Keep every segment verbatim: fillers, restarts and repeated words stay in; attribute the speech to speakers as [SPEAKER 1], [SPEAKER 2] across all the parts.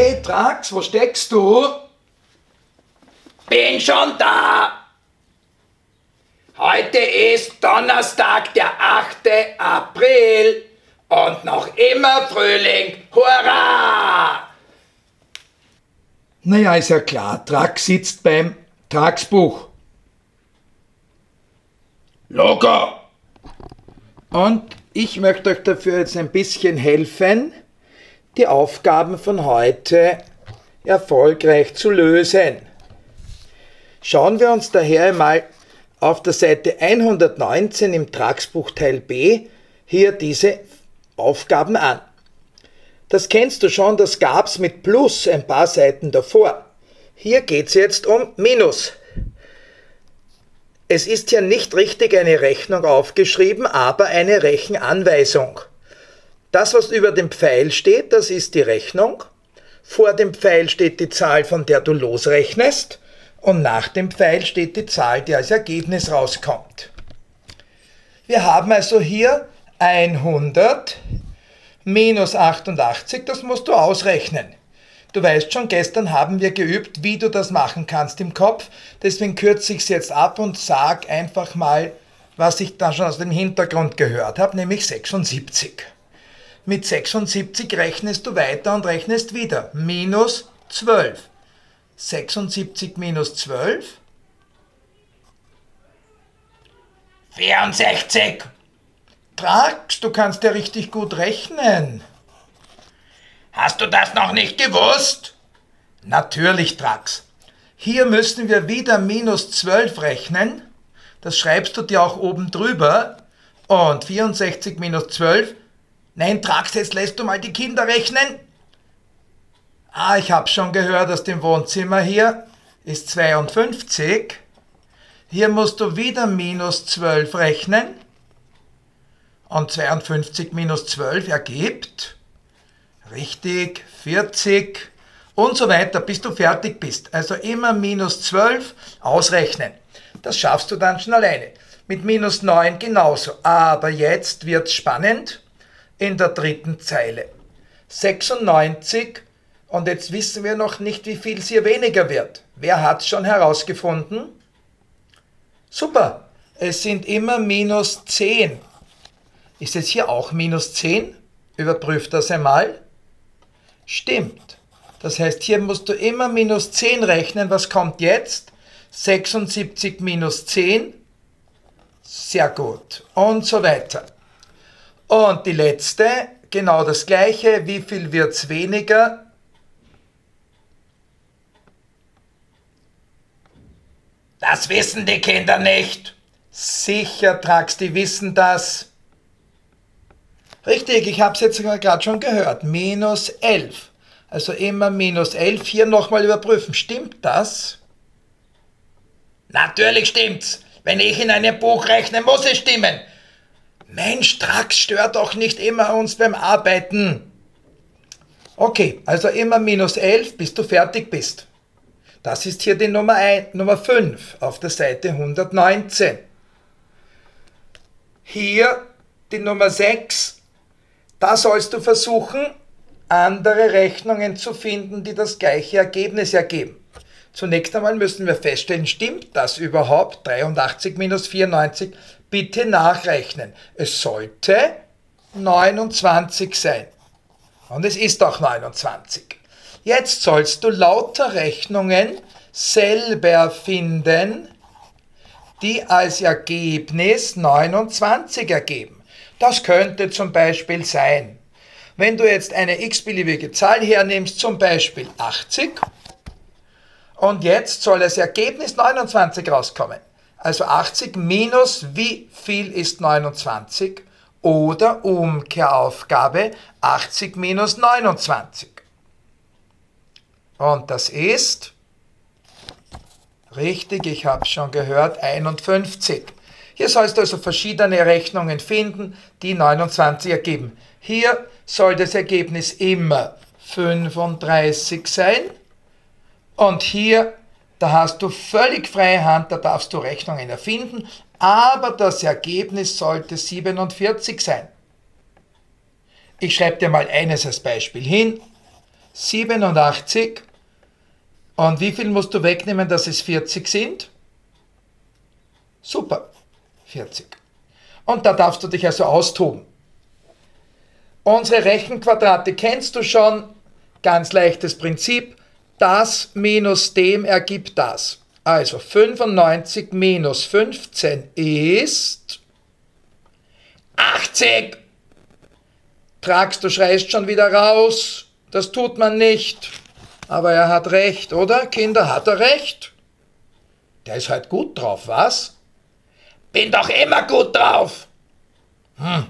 [SPEAKER 1] Hey Drax, wo steckst du?
[SPEAKER 2] Bin schon da! Heute ist Donnerstag, der achte April und noch immer Frühling. Hurra!
[SPEAKER 1] Naja, ist ja klar, Drax sitzt beim Tagsbuch.
[SPEAKER 2] Logo!
[SPEAKER 1] Und ich möchte euch dafür jetzt ein bisschen helfen, die Aufgaben von heute erfolgreich zu lösen. Schauen wir uns daher einmal auf der Seite hundertneunzehn im Drax-Buch Teil B hier diese Aufgaben an. Das kennst du schon, das gab es mit Plus ein paar Seiten davor. Hier geht es jetzt um Minus. Es ist ja nicht richtig eine Rechnung aufgeschrieben, aber eine Rechenanweisung. Das, was über dem Pfeil steht, das ist die Rechnung. Vor dem Pfeil steht die Zahl, von der du losrechnest. Und nach dem Pfeil steht die Zahl, die als Ergebnis rauskommt. Wir haben also hier hundert minus achtundachtzig, das musst du ausrechnen. Du weißt schon, gestern haben wir geübt, wie du das machen kannst im Kopf. Deswegen kürze ich es jetzt ab und sage einfach mal, was ich da schon aus dem Hintergrund gehört habe, nämlich sechsundsiebzig. Mit sechsundsiebzig rechnest du weiter und rechnest wieder. Minus zwölf. sechsundsiebzig minus zwölf.
[SPEAKER 2] vierundsechzig.
[SPEAKER 1] Drax, du kannst ja richtig gut rechnen.
[SPEAKER 2] Hast du das noch nicht gewusst?
[SPEAKER 1] Natürlich, Drax. Hier müssen wir wieder minus zwölf rechnen. Das schreibst du dir auch oben drüber. Und vierundsechzig minus zwölf. Nein, Drax, jetzt lässt du mal die Kinder rechnen. Ah, ich habe schon gehört aus dem Wohnzimmer hier, ist zweiundfünfzig. Hier musst du wieder minus zwölf rechnen. Und zweiundfünfzig minus zwölf ergibt, richtig, vierzig und so weiter, bis du fertig bist. Also immer minus zwölf ausrechnen. Das schaffst du dann schon alleine. Mit minus neun genauso. Aber jetzt wird es spannend in der dritten Zeile. sechsundneunzig. Und jetzt wissen wir noch nicht, wie viel es hier weniger wird. Wer hat es schon herausgefunden? Super, es sind immer minus zehn. Ist es hier auch minus zehn? Überprüf das einmal. Stimmt. Das heißt, hier musst du immer minus zehn rechnen. Was kommt jetzt? sechsundsiebzig minus zehn. Sehr gut. Und so weiter. Und die letzte, genau das gleiche. Wie viel wird es weniger?
[SPEAKER 2] Das wissen die Kinder nicht.
[SPEAKER 1] Sicher, Drax, die wissen das. Richtig, ich habe es jetzt gerade schon gehört. Minus elf. Also immer minus elf. Hier nochmal überprüfen. Stimmt das?
[SPEAKER 2] Natürlich stimmt's. Wenn ich in einem Buch rechne, muss es stimmen.
[SPEAKER 1] Mensch, Drax, stört doch nicht immer uns beim Arbeiten. Okay, also immer minus elf, bis du fertig bist. Das ist hier die Nummer, eins, Nummer fünf auf der Seite hundertneunzehn. Hier die Nummer sechs. Da sollst du versuchen, andere Rechnungen zu finden, die das gleiche Ergebnis ergeben. Zunächst einmal müssen wir feststellen, stimmt das überhaupt? dreiundachtzig minus vierundneunzig. Bitte nachrechnen. Es sollte neunundzwanzig sein. Und es ist auch neunundzwanzig. Jetzt sollst du lauter Rechnungen selber finden, die als Ergebnis neunundzwanzig ergeben. Das könnte zum Beispiel sein, wenn du jetzt eine x-beliebige Zahl hernimmst, zum Beispiel achtzig, und jetzt soll als Ergebnis neunundzwanzig rauskommen. Also achtzig minus wie viel ist neunundzwanzig? Oder Umkehraufgabe achtzig minus neunundzwanzig. Und das ist, richtig, ich habe es schon gehört, einundfünfzig. Hier sollst du also verschiedene Rechnungen finden, die neunundzwanzig ergeben. Hier soll das Ergebnis immer fünfunddreißig sein. Und hier, da hast du völlig freie Hand, da darfst du Rechnungen erfinden, aber das Ergebnis sollte siebenundvierzig sein. Ich schreibe dir mal eines als Beispiel hin. siebenundachtzig. Und wie viel musst du wegnehmen, dass es vierzig sind? Super, vierzig. Und da darfst du dich also austoben. Unsere Rechenquadrate kennst du schon. Ganz leichtes Prinzip. Das minus dem ergibt das. Also fünfundneunzig minus fünfzehn ist achtzig. Trax, du schreist schon wieder raus. Das tut man nicht. Aber er hat recht, oder? Kinder, hat er recht? Der ist halt gut drauf, was?
[SPEAKER 2] Bin doch immer gut drauf.
[SPEAKER 1] Hm.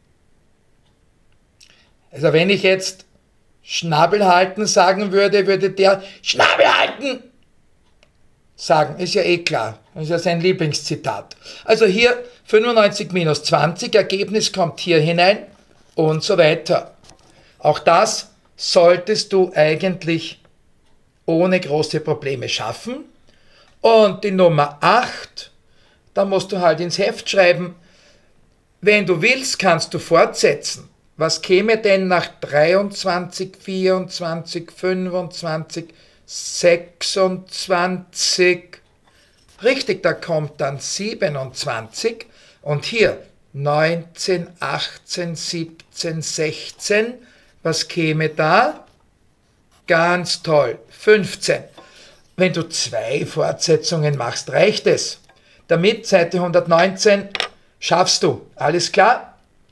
[SPEAKER 1] Also wenn ich jetzt Schnabel halten sagen würde, würde der Schnabel halten sagen. Ist ja eh klar. Das ist ja sein Lieblingszitat. Also hier fünfundneunzig minus zwanzig, Ergebnis kommt hier hinein und so weiter. Auch das solltest du eigentlich ohne große Probleme schaffen. Und die Nummer acht, da musst du halt ins Heft schreiben. Wenn du willst, kannst du fortsetzen. Was käme denn nach dreiundzwanzig, vierundzwanzig, fünfundzwanzig, sechsundzwanzig? Richtig, da kommt dann siebenundzwanzig. Und hier neunzehn, achtzehn, siebzehn, sechzehn. Was käme da? Ganz toll, fünfzehn. Wenn du zwei Fortsetzungen machst, reicht es. Damit, Seite hundertneunzehn, schaffst du. Alles klar?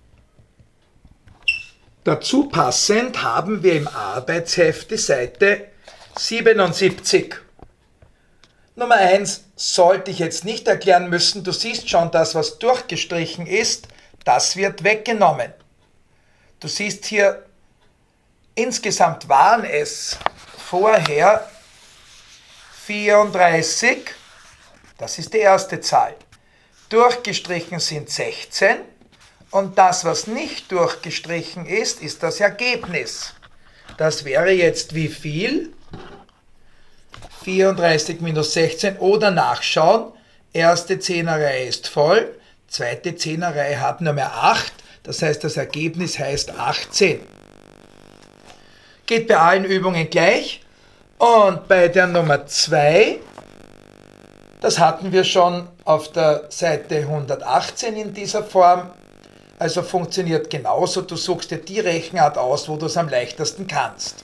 [SPEAKER 1] Dazu passend haben wir im Arbeitsheft die Seite siebenundsiebzig. Nummer eins sollte ich jetzt nicht erklären müssen. Du siehst schon, das, was durchgestrichen ist, das wird weggenommen. Du siehst hier, insgesamt waren es vorher vierunddreißig, das ist die erste Zahl. Durchgestrichen sind sechzehn und das, was nicht durchgestrichen ist, ist das Ergebnis. Das wäre jetzt wie viel? vierunddreißig minus sechzehn oder nachschauen. Erste Zehnerreihe ist voll, zweite Zehnerreihe hat nur mehr acht, das heißt, das Ergebnis heißt achtzehn. Geht bei allen Übungen gleich. Und bei der Nummer zwei, das hatten wir schon auf der Seite hundertachtzehn in dieser Form, also funktioniert genauso, du suchst dir die Rechenart aus, wo du es am leichtesten kannst.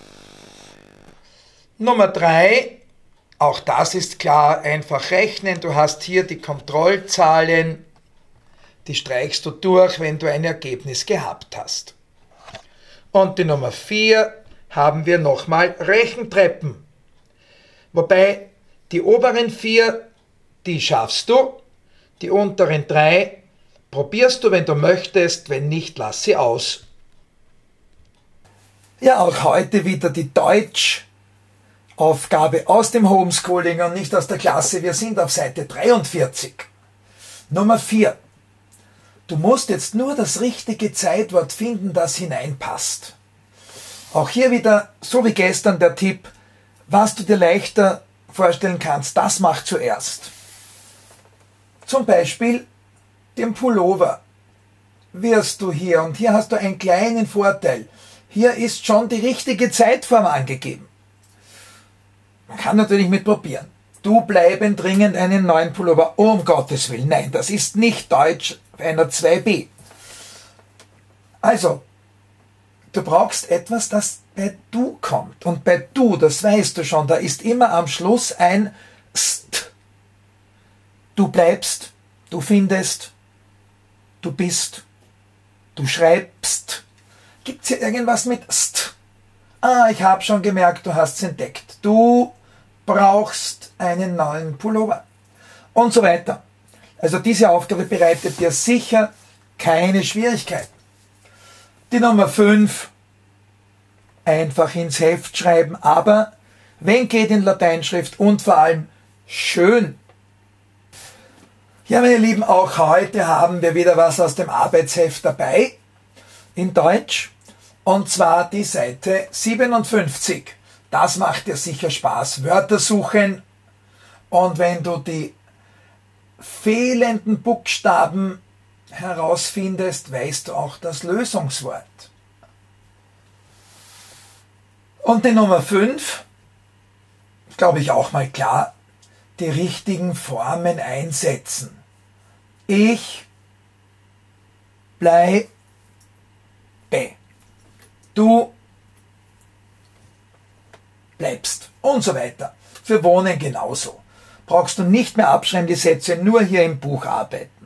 [SPEAKER 1] Nummer drei, auch das ist klar, einfach rechnen, du hast hier die Kontrollzahlen, die streichst du durch, wenn du ein Ergebnis gehabt hast. Und die Nummer vier haben wir nochmal Rechentreppen. Wobei die oberen vier, die schaffst du, die unteren drei probierst du, wenn du möchtest, wenn nicht, lass sie aus. Ja, auch heute wieder die Deutschaufgabe aus dem Homeschooling und nicht aus der Klasse. Wir sind auf Seite dreiundvierzig. Nummer vier. Du musst jetzt nur das richtige Zeitwort finden, das hineinpasst. Auch hier wieder, so wie gestern, der Tipp, was du dir leichter vorstellen kannst, das mach zuerst. Zum Beispiel den Pullover wirst du hier, und hier hast du einen kleinen Vorteil, hier ist schon die richtige Zeitform angegeben. Man kann natürlich mit probieren. Du bleiben dringend einen neuen Pullover, oh, um Gottes Willen, nein, das ist nicht Deutsch einer zwei b. Also, du brauchst etwas, das bei du kommt. Und bei du, das weißt du schon, da ist immer am Schluss ein st. Du bleibst, du findest, du bist, du schreibst. Gibt es hier irgendwas mit st? Ah, ich habe schon gemerkt, du hast es entdeckt. Du brauchst einen neuen Pullover. Und so weiter. Also diese Aufgabe bereitet dir sicher keine Schwierigkeiten. Die Nummer fünf, einfach ins Heft schreiben, aber wenn geht in Lateinschrift und vor allem schön. Ja, meine Lieben, auch heute haben wir wieder was aus dem Arbeitsheft dabei, in Deutsch, und zwar die Seite siebenundfünfzig. Das macht dir sicher Spaß, Wörter suchen, und wenn du die fehlenden Buchstaben herausfindest, weißt du auch das Lösungswort.
[SPEAKER 3] Und die Nummer fünf, glaube ich auch mal klar, die richtigen Formen einsetzen. Ich bleibe. Du bleibst. Und so weiter. Für Wohnen genauso. Brauchst du nicht mehr abschreiben, die Sätze, nur hier im Buch arbeiten.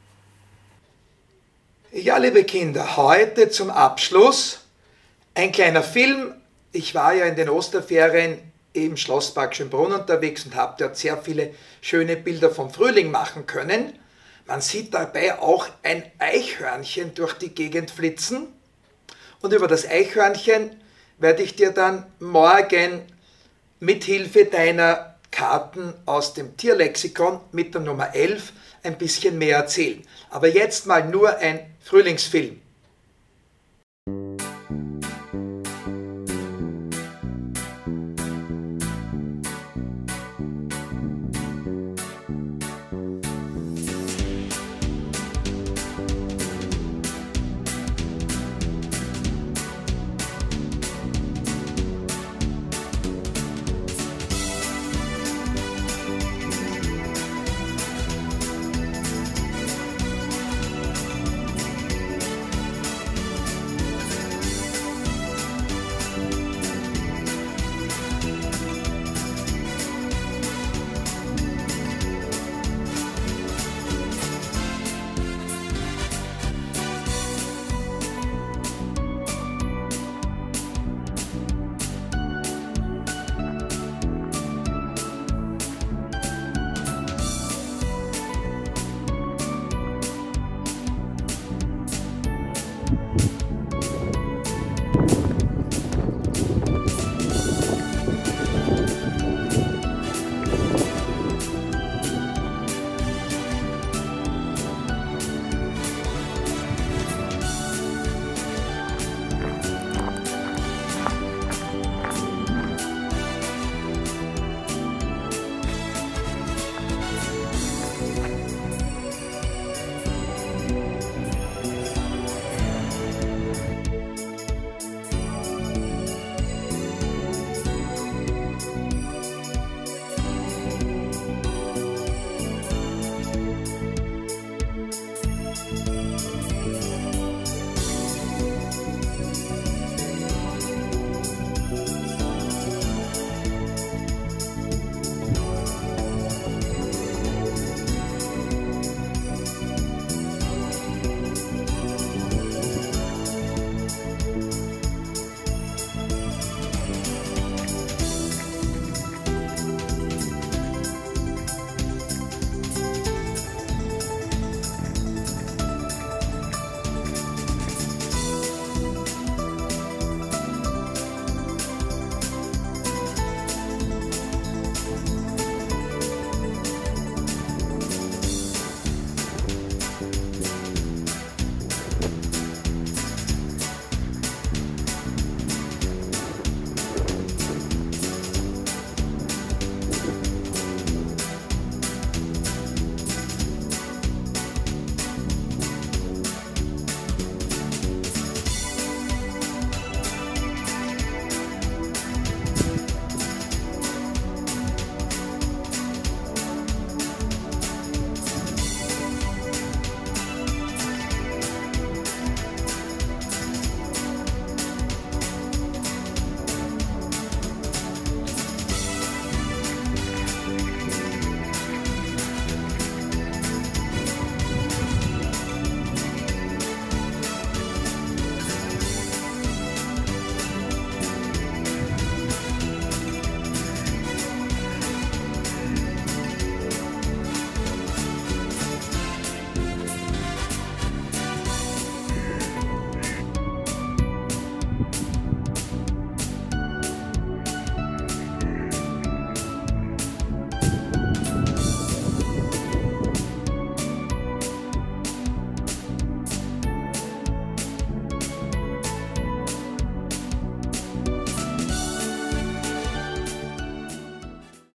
[SPEAKER 1] Ja, liebe Kinder, heute zum Abschluss ein kleiner Film. Ich war ja in den Osterferien im Schlosspark Schönbrunn unterwegs und habe dort sehr viele schöne Bilder vom Frühling machen können. Man sieht dabei auch ein Eichhörnchen durch die Gegend flitzen. Und über das Eichhörnchen werde ich dir dann morgen mit Hilfe deiner Karten aus dem Tierlexikon mit der Nummer elf ein bisschen mehr erzählen. Aber jetzt mal nur ein Frühlingsfilm.